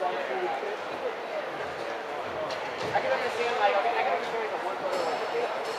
I can understand, like, okay, I can understand like a one photo like